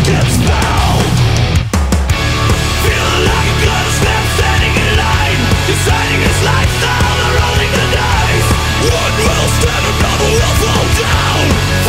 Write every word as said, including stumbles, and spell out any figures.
gets found. Feeling like a gun snap, standing in line, deciding his lifestyle, they're rolling the dice. One will stand, another will fall down.